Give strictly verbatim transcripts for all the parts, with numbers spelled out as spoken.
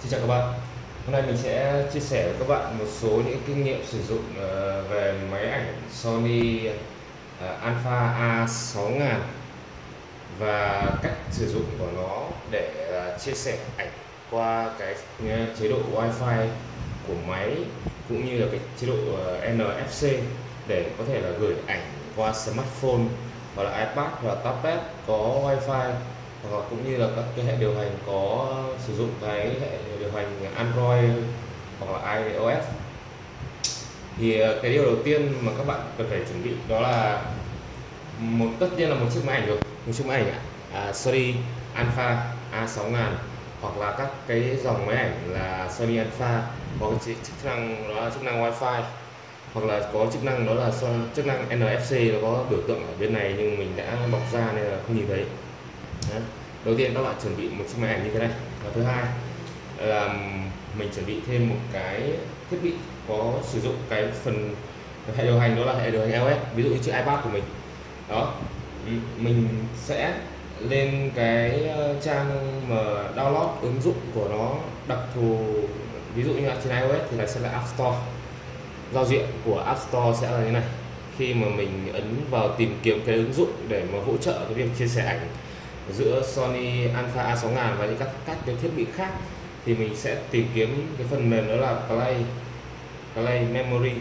Xin chào các bạn. Hôm nay mình sẽ chia sẻ với các bạn một số những kinh nghiệm sử dụng ờ, về máy ảnh Sony ờ, Alpha A sáu nghìn và cách sử dụng của nó để ờ, chia sẻ ảnh qua cái ờ, chế độ Wi-Fi của máy, cũng như là cái chế độ ờ, en ép xê để có thể là gửi ảnh qua smartphone hoặc là iPad hoặc là tablet có Wi-Fi, hoặc cũng như là các cái hệ điều hành có sử dụng cái hệ điều hành Android hoặc là iOS. Thì cái điều đầu tiên mà các bạn cần phải chuẩn bị đó là một tất nhiên là một chiếc máy ảnh rồi, một chiếc máy ảnh à, Sony Alpha A sáu nghìn hoặc là các cái dòng máy ảnh là Sony Alpha có cái chức năng đó là chức năng Wi-Fi, hoặc là có chức năng đó là chức năng en ép xê, nó có biểu tượng ở bên này nhưng mình đã bọc ra nên là không nhìn thấy. Đấy. Đầu tiên các bạn chuẩn bị một chiếc máy ảnh như thế này, và thứ hai là mình chuẩn bị thêm một cái thiết bị có sử dụng cái phần hệ điều hành, đó là hệ điều hành iOS, ví dụ như chiếc iPad của mình đó. Mình sẽ lên cái trang mà download ứng dụng của nó đặc thù, ví dụ như là trên iOS thì là sẽ là App Store. Giao diện của App Store sẽ là như này. Khi mà mình ấn vào tìm kiếm cái ứng dụng để mà hỗ trợ cái việc chia sẻ ảnh giữa Sony Alpha A sáu nghìn và những các các cái thiết bị khác, thì mình sẽ tìm kiếm cái phần mềm đó là Play Play Memory.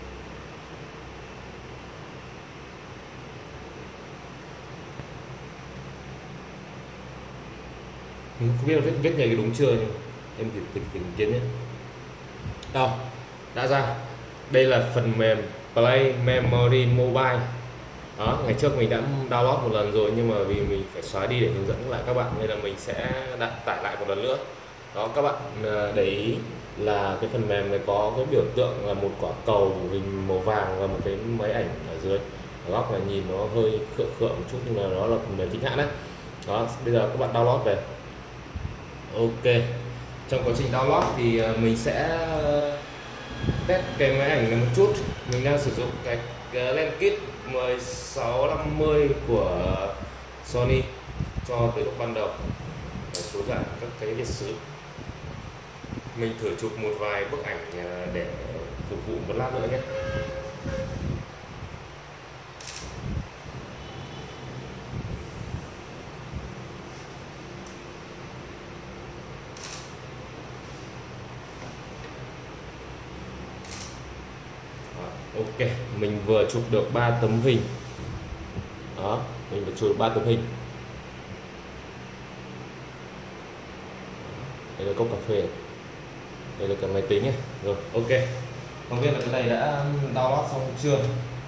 Mình không biết là viết viết này đúng chưa, nhưng em thử thử tìm kiếm nhé. Đâu, đã ra. Đây là phần mềm Play Memory Mobile. Đó, ngày trước mình đã download một lần rồi, nhưng mà vì mình phải xóa đi để hướng dẫn lại các bạn nên là mình sẽ đặt tải lại một lần nữa. Đó, các bạn để ý là cái phần mềm này có cái biểu tượng là một quả cầu hình màu vàng và một cái máy ảnh ở dưới. Ở góc này nhìn nó hơi khượng khượng một chút, nhưng mà nó là phần mềm chính hãng đấy. Đó, bây giờ các bạn download về. Ok, trong quá trình download thì mình sẽ test cái máy ảnh này một chút. Mình đang sử dụng cái, cái lens kit mười sáu năm mươi của Sony cho tới lúc ban đầu để số giảm các cái biệt sử. Mình thử chụp một vài bức ảnh để phục vụ một lát nữa nhé. Ok, mình vừa chụp được ba tấm hình. Đó, mình vừa chụp được ba tấm hình. Đây là cốc cà phê, đây là cái máy tính này. Rồi, ok. Không biết là cái này đã download xong chưa?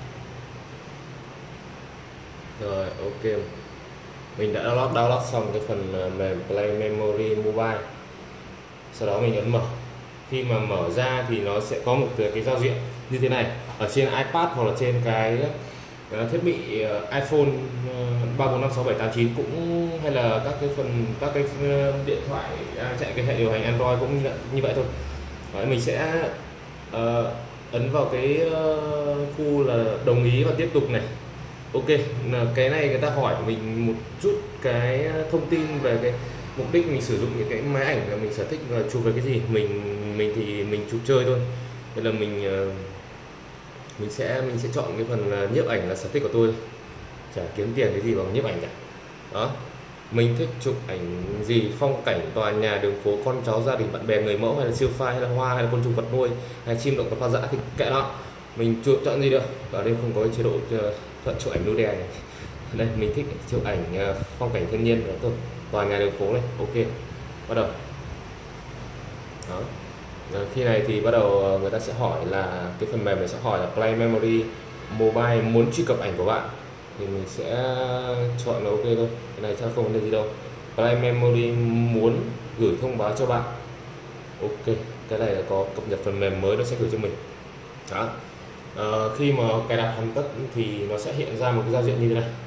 Rồi, ok. Mình đã download download xong cái phần mềm Play Memory Mobile. Sau đó mình ấn mở. Khi mà mở ra thì nó sẽ có một cái giao diện như thế này. Ở trên iPad hoặc là trên cái uh, thiết bị uh, iPhone uh, ba bốn năm sáu bảy tám chín cũng, hay là các cái phần các cái uh, điện thoại uh, chạy cái hệ điều hành Android cũng như, như vậy thôi. Đấy, mình sẽ uh, ấn vào cái uh, khu là đồng ý và tiếp tục này. Ok, cái này người ta hỏi mình một chút cái thông tin về cái mục đích mình sử dụng những cái máy ảnh là mình sở thích và chụp về cái gì. Mình mình thì mình chụp chơi thôi, nên là mình mình sẽ mình sẽ chọn cái phần nhiếp ảnh là sở thích của tôi, chả kiếm tiền cái gì bằng nhiếp ảnh cả. Đó, mình thích chụp ảnh gì: phong cảnh, tòa nhà, đường phố, con cháu, gia đình, bạn bè, người mẫu, hay là siêu phai, hay là hoa, hay là côn trùng, vật nuôi, hay chim động vật hoang dã thì kệ nó. Mình chụp chọn gì được. Ở đây không có cái chế độ thuận chụp ảnh nude này. Đây mình thích chụp ảnh phong cảnh thiên nhiên đó thôi, tòa nhà, đường phố này. Ok, bắt đầu. Đó. Rồi, khi này thì bắt đầu người ta sẽ hỏi là cái phần mềm này sẽ hỏi là Play Memory Mobile muốn truy cập ảnh của bạn, thì mình sẽ chọn là ok thôi. Cái này chắc không vấn đề gì đâu. Play Memory muốn gửi thông báo cho bạn. Ok, cái này là có cập nhật phần mềm mới, nó sẽ gửi cho mình. Đó. À, khi mà cài đặt hoàn tất thì nó sẽ hiện ra một cái giao diện như thế này.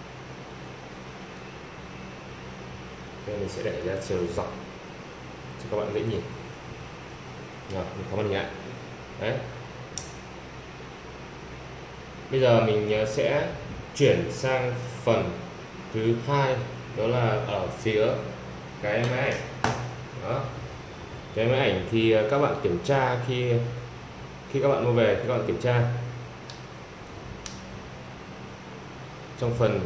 Đây, mình sẽ để ra chiều dọc cho các bạn dễ nhìn. Rồi, mình có màn hình lại. Đấy. Bây giờ mình sẽ chuyển sang phần thứ hai, đó là ở phía cái máy ảnh. Đó. cái máy ảnh thì các bạn kiểm tra khi khi các bạn mua về, khi các bạn kiểm tra trong phần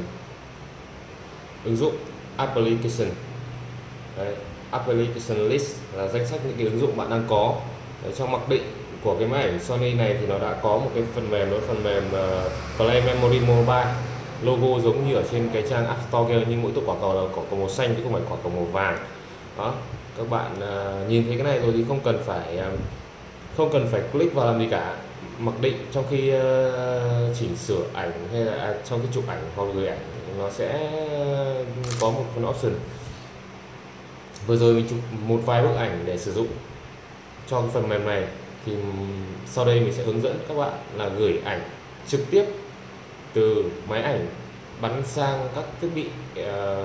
ứng dụng application. Đấy, application list là danh sách những cái ứng dụng bạn đang có. Đấy, trong mặc định của cái máy ảnh Sony này thì nó đã có một cái phần mềm, đó phần mềm uh, Play Memory Mobile, logo giống như ở trên cái trang App Store kia, nhưng mỗi tổ quả cầu là quả cầu màu xanh chứ không phải quả cầu màu vàng. Đó, các bạn uh, nhìn thấy cái này rồi thì không cần phải uh, không cần phải click vào làm gì cả. Mặc định trong khi uh, chỉnh sửa ảnh hay là à, trong cái chụp ảnh hoặc gửi ảnh, nó sẽ có một phần option. Vừa rồi mình chụp một vài bức ảnh để sử dụng cho cái phần mềm này, thì sau đây mình sẽ hướng dẫn các bạn là gửi ảnh trực tiếp từ máy ảnh bắn sang các thiết bị uh,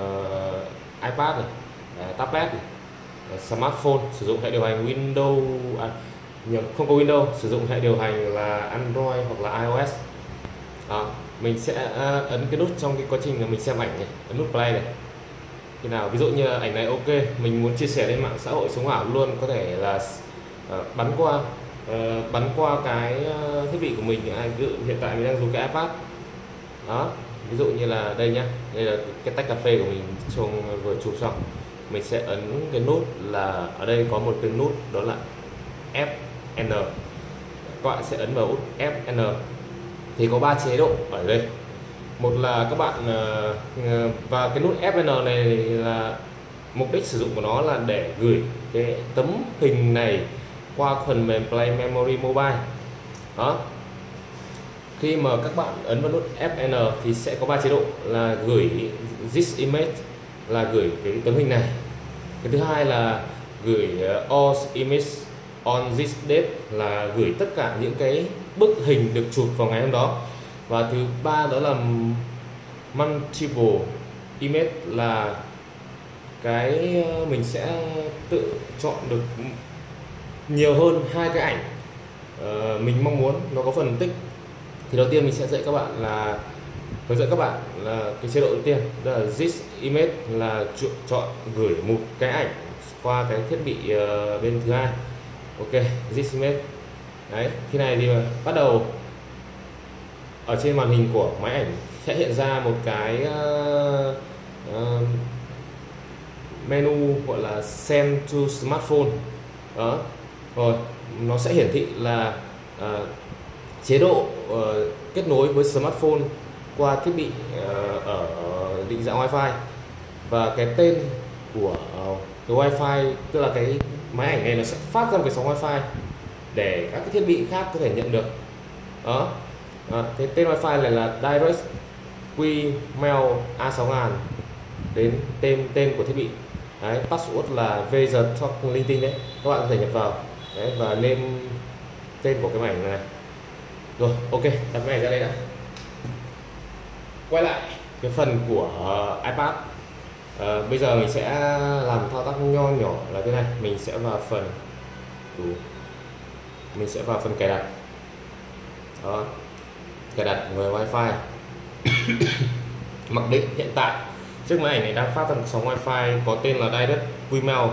iPad này, uh, tablet này, uh, smartphone sử dụng hệ điều hành Windows, à, không có Windows, sử dụng hệ điều hành là Android hoặc là iOS. Đó, mình sẽ uh, ấn cái nút trong cái quá trình là mình xem ảnh này, ấn nút play này. Khi nào ví dụ như là ảnh này ok, mình muốn chia sẻ lên mạng xã hội sống ảo luôn, có thể là uh, bắn qua uh, bắn qua cái uh, thiết bị của mình. À, ví dụ hiện tại mình đang dùng cái iPad. Đó, ví dụ như là đây nhá, đây là cái tách cà phê của mình trong vừa chụp xong, mình sẽ ấn cái nút là ở đây có một cái nút đó là F N. Các bạn sẽ ấn vào nút F N thì có ba chế độ ở đây. Một là các bạn uh, và cái nút F N này là mục đích sử dụng của nó là để gửi cái tấm hình này qua phần mềm Play Memory Mobile. Đó, khi mà các bạn ấn vào nút F N thì sẽ có ba chế độ là gửi this image, là gửi cái tấm hình này. Cái thứ hai là gửi all image on this date, là gửi tất cả những cái bức hình được chụp vào ngày hôm đó. Và thứ ba đó là multiple image, là cái mình sẽ tự chọn được nhiều hơn hai cái ảnh uh, mình mong muốn. Nó có phần tích. Thì đầu tiên mình sẽ dạy các bạn là hướng dẫn các bạn là cái chế độ đầu tiên, đó là this image, là chọn gửi một cái ảnh qua cái thiết bị uh, bên thứ hai. Ok, this image. Đấy, khi này thì bắt đầu ở trên màn hình của máy ảnh sẽ hiện ra một cái uh, uh, menu gọi là Send to Smartphone. Đó, rồi nó sẽ hiển thị là uh, chế độ uh, kết nối với smartphone qua thiết bị uh, ở định dạng Wi-Fi, và cái tên của uh, cái Wi-Fi, tức là cái máy ảnh này nó sẽ phát ra một cái sóng Wi-Fi để các cái thiết bị khác có thể nhận được. Đó, à, cái tên Wi-Fi này là Direct Q Mail A sáu nghìn đến tên tên của thiết bị. Đấy, password là V Z Talk linh tinh đấy, các bạn có thể nhập vào. Đấy, và name tên của cái máy ảnh này. Rồi, ok, đặt cái này ra đây đã. Quay lại cái phần của uh, iPad. Uh, bây giờ mình sẽ làm thao tác nho nhỏ là thế này. Mình sẽ vào phần đủ. Mình sẽ vào phần cài đặt. Đó, cài đặt về Wi-Fi. Mặc định hiện tại chiếc máy ảnh này đang phát ra một sóng Wi-Fi có tên là Direct Email.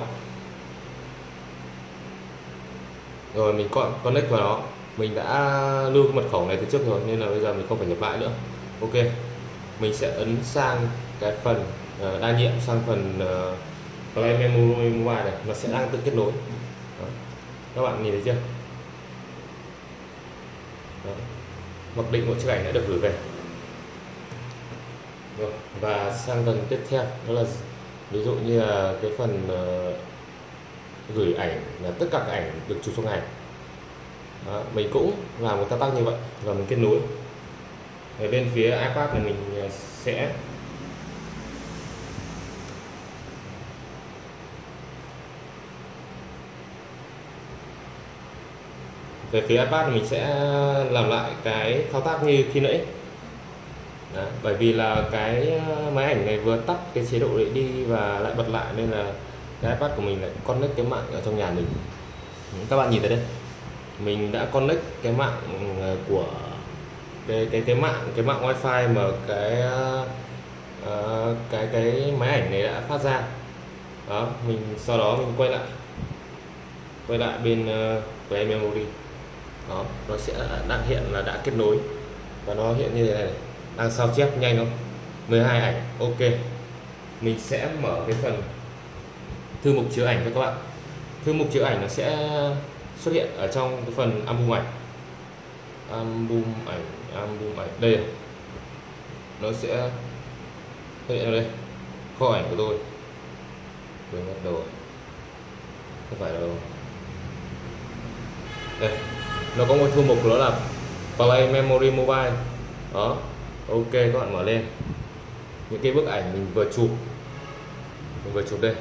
Rồi mình còn connect vào đó. Mình đã lưu cái mật khẩu này từ trước rồi nên là bây giờ mình không phải nhập lại nữa. Ok, mình sẽ ấn sang cái phần uh, đa nhiệm, sang phần uh, Play Memory Mobile này, nó sẽ đang tự kết nối. Đó, các bạn nhìn thấy chưa? Đó, mặc định một chiếc ảnh đã được gửi về. Rồi, và sang phần tiếp theo đó là ví dụ như là cái phần uh, gửi ảnh, là tất cả các ảnh được chụp trong ngày. Đó, mình cũng làm một thao tác như vậy và mình kết nối. Ở bên phía iPad này mình sẽ về phía iPad mình sẽ làm lại cái thao tác như khi nãy. Đó, bởi vì là cái máy ảnh này vừa tắt cái chế độ để đi và lại bật lại nên là cái iPad của mình lại connect cái mạng ở trong nhà mình. Các bạn nhìn thấy đây, mình đã connect cái mạng của cái cái cái mạng cái mạng Wi-Fi mà cái uh, cái cái máy ảnh này đã phát ra. Đó, mình sau đó mình quay lại quay lại bên uh, Play Memory. Đó, nó sẽ đang hiện là đã kết nối và nó hiện như thế này, đang sao chép nhanh không, mười hai ảnh. Ok, mình sẽ mở cái phần thư mục chứa ảnh cho các bạn. Thư mục chứa ảnh nó sẽ xuất hiện ở trong cái phần album ảnh, album ảnh, album ảnh đây này. Nó sẽ xuất hiện ở đây, kho ảnh của tôi. Quên mất đồ, không phải đâu. Đây, nó có một thư mục đó là Play Memory Mobile. Đó, ok, các bạn mở lên những cái bức ảnh mình vừa chụp, mình vừa chụp đây.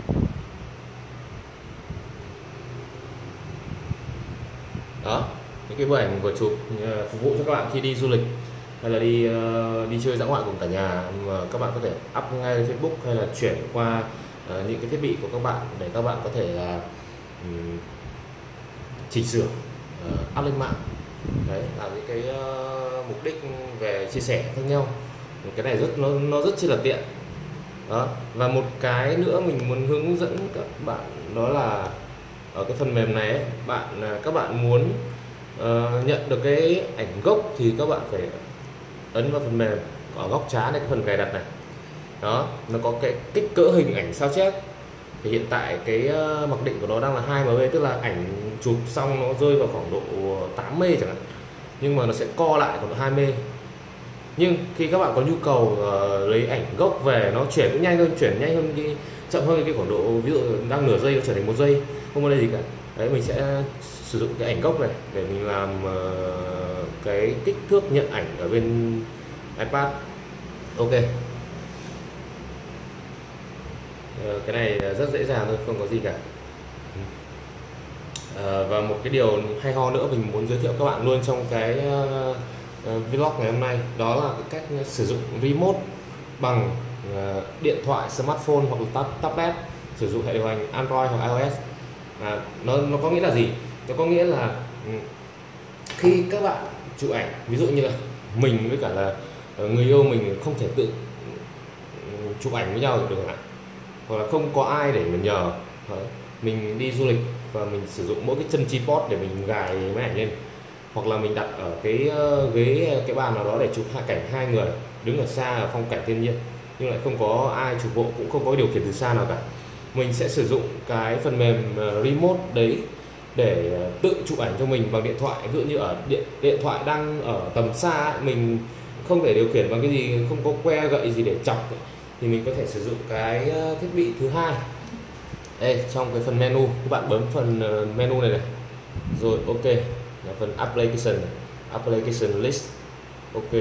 Đó, những cái bức ảnh vừa chụp phục vụ cho các bạn khi đi du lịch hay là đi uh, đi chơi dã ngoại cùng cả nhà, mà các bạn có thể up ngay lên Facebook hay là chuyển qua uh, những cái thiết bị của các bạn để các bạn có thể là um, chỉnh sửa, uh, up lên mạng. Đấy là những cái uh, mục đích về chia sẻ khác nhau. Cái này rất nó nó rất chi là tiện. Đó, và một cái nữa mình muốn hướng dẫn các bạn đó là ở cái phần mềm này ấy, bạn các bạn muốn uh, nhận được cái ảnh gốc thì các bạn phải ấn vào phần mềm ở góc trái này, cái phần cài đặt này. Đó, nó có cái kích cỡ hình ảnh sao chép. Thì hiện tại cái uh, mặc định của nó đang là hai em bê, tức là ảnh chụp xong nó rơi vào khoảng độ tám mê chẳng hạn, nhưng mà nó sẽ co lại còn hai mê. Nhưng khi các bạn có nhu cầu uh, lấy ảnh gốc về, nó chuyển cũng nhanh hơn, chuyển nhanh hơn cái chậm hơn cái khoảng độ, ví dụ đang nửa giây nó trở thành một giây, không có đây gì cả. Đấy, mình sẽ sử dụng cái ảnh gốc này để mình làm uh, cái kích thước nhận ảnh ở bên iPad. Ok, uh, cái này rất dễ dàng thôi, không có gì cả. Uh, và một cái điều hay ho nữa mình muốn giới thiệu các bạn luôn trong cái uh, uh, vlog ngày hôm nay, đó là cái cách sử dụng remote bằng uh, điện thoại, smartphone hoặc là tab tablet, sử dụng hệ điều hành Android hoặc iOS. À, nó nó có nghĩa là gì? Nó có nghĩa là khi các bạn chụp ảnh, ví dụ như là mình với cả là người yêu mình không thể tự chụp ảnh với nhau được chẳng hạn, hoặc là không có ai để mình nhờ, mình đi du lịch và mình sử dụng mỗi cái chân tripod để mình gài máy ảnh lên, hoặc là mình đặt ở cái ghế, cái bàn nào đó để chụp hai cảnh hai người đứng ở xa ở phong cảnh thiên nhiên nhưng lại không có ai chụp hộ, cũng không có điều khiển từ xa nào cả. Mình sẽ sử dụng cái phần mềm remote đấy để tự chụp ảnh cho mình bằng điện thoại. Ví dụ như ở điện điện thoại đang ở tầm xa ấy, mình không thể điều khiển bằng cái gì, không có que gậy gì để chọc ấy, thì mình có thể sử dụng cái thiết bị thứ hai. Đây, trong cái phần menu các bạn bấm phần menu này này, rồi ok, là phần application application list. Ok.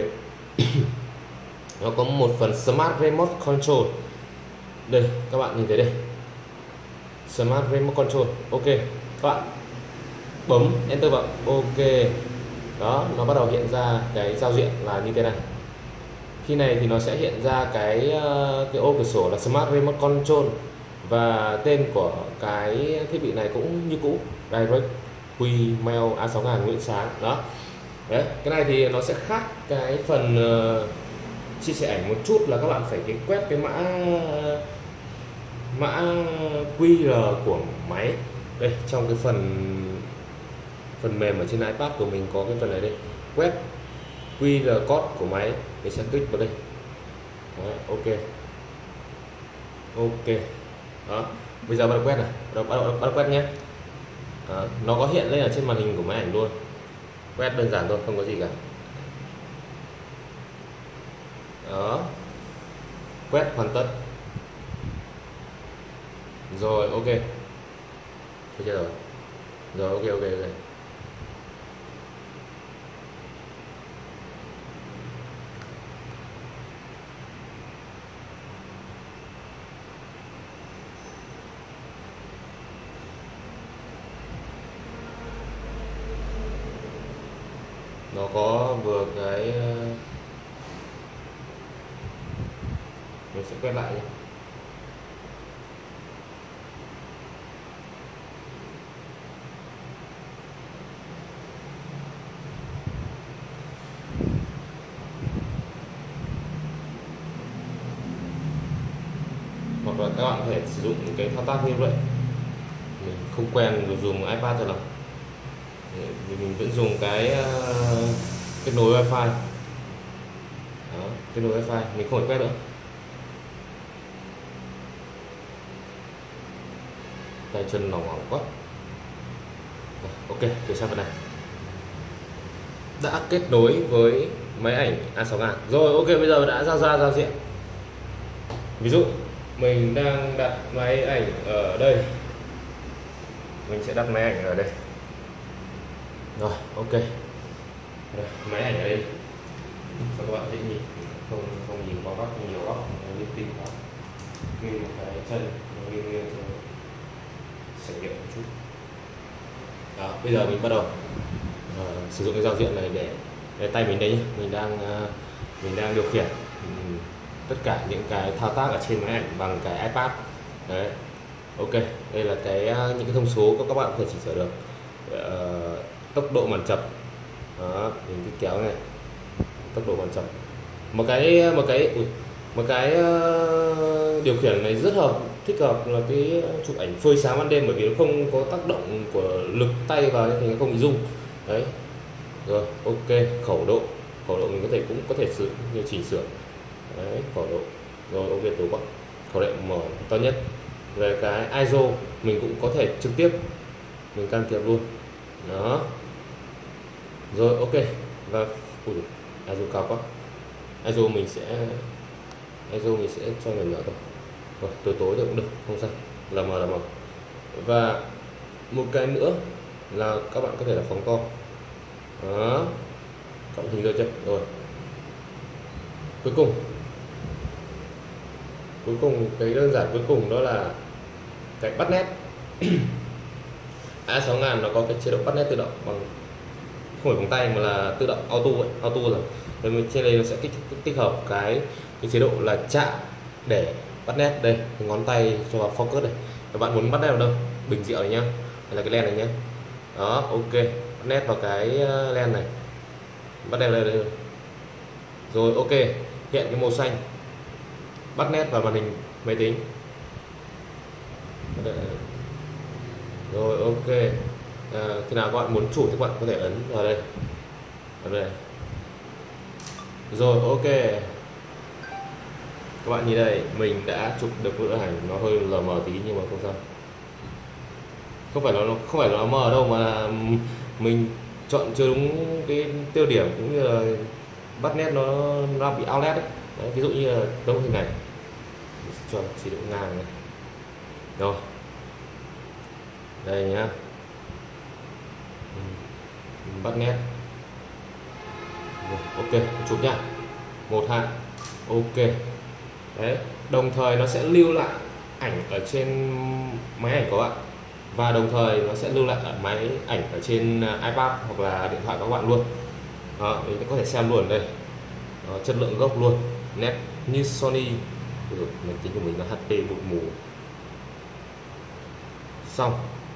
Nó có một phần Smart Remote Control. Đây, các bạn nhìn thấy đây, Smart Remote Control. Ok, các bạn bấm enter vào. Ok, đó, nó bắt đầu hiện ra cái giao diện là như thế này. Khi này thì nó sẽ hiện ra cái cái ô cửa sổ là Smart Remote Control, và tên của cái thiết bị này cũng như cũ, Direct Quy Mail A sáu nghìn Nguyễn Sáng. Đó, đấy, cái này thì nó sẽ khác cái phần uh, chia sẻ ảnh một chút, là các bạn phải cái quét cái mã mã quy rờ của máy. Đây, trong cái phần phần mềm ở trên iPad của mình có cái phần này đây, quét quy rờ code của máy, mình sẽ click vào đây. Đấy, ok ok. Đó, bây giờ bắt đầu quét này, bắt đầu, bắt đầu, bắt đầu quét nhé. Đó, nó có hiện lên ở trên màn hình của máy ảnh luôn. Quét đơn giản thôi, không có gì cả. Đó, quét hoàn tất rồi. Ok, thấy chưa rồi? Rồi, ok ok ok. Nó có vừa cái, mình sẽ quét lại nhé. Hoặc là các bạn có thể sử dụng cái thao tác như vậy. mình không quen được dùng iPad cho lắm, vì mình vẫn dùng cái uh, kết nối wifi. Đó, kết nối wifi mình không phải quét nữa. Tay chân lỏng lỏng quá. Ok, chuyển sang phần này. Đã kết nối với máy ảnh A sáu nghìn rồi. Ok, bây giờ đã ra ra giao diện. Ví dụ mình đang đặt máy ảnh ở đây, mình sẽ đặt máy ảnh ở đây. Rồi, ok. Đây, máy ảnh ở đây cho các bạn dễ nhìn, không không nhìn qua góc nhiều góc linh tinh quá. Nghiêng một cái chân nghiêng nghiêng cho sạch điệu một chút. Đó, bây giờ mình bắt đầu uh, sử dụng cái giao diện này để, để tay mình đây nhé. Mình đang uh, mình đang điều khiển um, tất cả những cái thao tác ở trên máy ảnh bằng cái iPad. Đấy, ok. Đây là cái uh, những cái thông số các bạn có thể chỉnh sửa được. Uh, tốc độ màn chập, đó, mình cứ kéo này, tốc độ màn chập. Một cái một cái ui, một cái uh, điều khiển này rất hợp thích hợp là cái chụp ảnh phơi sáng ban đêm, bởi vì nó không có tác động của lực tay vào thì nó không bị rung. Đấy, rồi ok. Khẩu độ, khẩu độ mình có thể cũng có thể sử như chỉnh sửa. Đấy, khẩu độ rồi ok, tối quá, khẩu độ mở to nhất. Về cái i ét o mình cũng có thể trực tiếp mình can thiệp luôn. Đó, rồi ok. Và ui, i ét o cao quá, i ét o mình sẽ i ét o mình sẽ cho nhỏ nhỏ thôi. Rồi, tối tối thì cũng được, không sao, là mờ là mờ. Và một cái nữa là các bạn có thể là phóng to. Đó, các bạn hình dung chưa? Rồi, cuối cùng cuối cùng cái đơn giản cuối cùng đó là cái bắt nét. A sáu nghìn nó có cái chế độ bắt nét tự động, bằng không phải bằng tay mà là tự động auto ấy, auto là rồi trên đây nó sẽ tích tích hợp cái cái chế độ là chạm để bắt nét. Đây, cái ngón tay cho vào focus này. Các bạn muốn bắt nét vào đâu? Bình diệu này nhá, hay là cái len này nhá. Đó, ok, bắt nét vào cái len này, bắt nét đây, đây. Rồi ok, hiện cái màu xanh, bắt nét vào màn hình máy tính. Rồi ok. À, khi nào các bạn muốn chủ thì các bạn có thể ấn vào đây, ở đây. Rồi ok, các bạn nhìn đây, mình đã chụp được bức ảnh, nó hơi lờ mờ tí nhưng mà không sao. Không phải nó không phải nó mờ đâu, mà là mình chọn chưa đúng cái tiêu điểm, cũng như là bắt nét nó nó bị outlet đấy. Đấy, ví dụ như là tấm hình này mình sẽ cho chỉ độ ngang này. Rồi, đây nhá, mình bắt nét. Rồi, ok, chụp nhá, một hai, ok. Đấy, đồng thời nó sẽ lưu lại ảnh ở trên máy ảnh của bạn, và đồng thời nó sẽ lưu lại ở máy ảnh ở trên iPad hoặc là điện thoại của các bạn luôn. Đó, mình có thể xem luôn đây. Đó, chất lượng gốc luôn, nét như Sony. Rồi, máy tính của mình là hát pê bụi mù. Xong.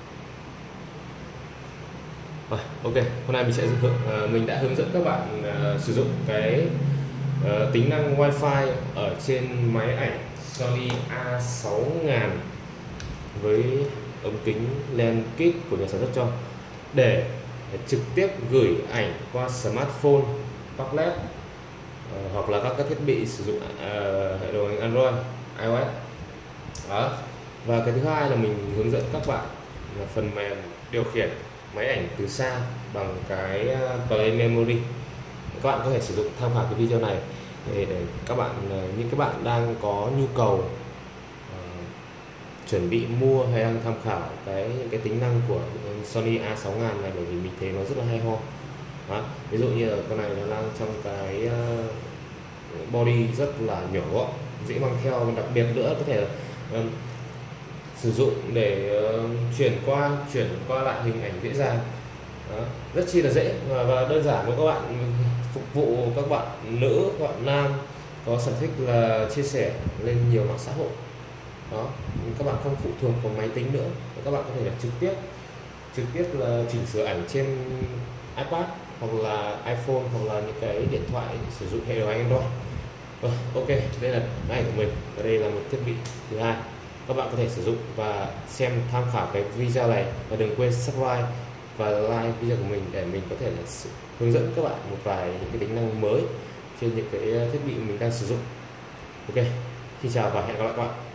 Rồi, ok, hôm nay mình sẽ uh, mình đã hướng dẫn các bạn uh, sử dụng cái uh, tính năng Wi-Fi ở trên máy ảnh Sony A sáu nghìn với ống kính lens kit của nhà sản xuất cho, để trực tiếp gửi ảnh qua smartphone, tablet uh, hoặc là các, các thiết bị sử dụng uh, hệ điều hành Android, iOS. Đó. Và cái thứ hai là mình hướng dẫn các bạn là phần mềm điều khiển máy ảnh từ xa bằng cái Play Memory. Các bạn có thể sử dụng tham khảo cái video này để, để các bạn, những các bạn đang có nhu cầu uh, chuẩn bị mua hay đang tham khảo cái những cái tính năng của Sony A sáu nghìn này, bởi vì mình thấy nó rất là hay ho. Đó. Ví dụ như là con này nó đang trong cái uh, body rất là nhỏ gọn, dễ mang theo, đặc biệt nữa có thể là uh, sử dụng để uh, chuyển qua chuyển qua lại hình ảnh dễ dàng. Đó, rất chi là dễ và, và đơn giản với các bạn, phục vụ các bạn nữ, các bạn nam có sở thích là chia sẻ lên nhiều mạng xã hội. Đó, các bạn không phụ thuộc vào máy tính nữa, các bạn có thể là trực tiếp trực tiếp là chỉnh sửa ảnh trên iPad hoặc là iPhone hoặc là những cái điện thoại sử dụng hệ điều hành Android. Rồi, ok, đây là máy ảnh của mình và đây là một thiết bị thứ hai. các bạn có thể sử dụng và xem tham khảo cái video này, và đừng quên subscribe và like video của mình để mình có thể là hướng dẫn các bạn một vài những cái tính năng mới trên những cái thiết bị mình đang sử dụng. Ok, xin chào và hẹn gặp lại các bạn.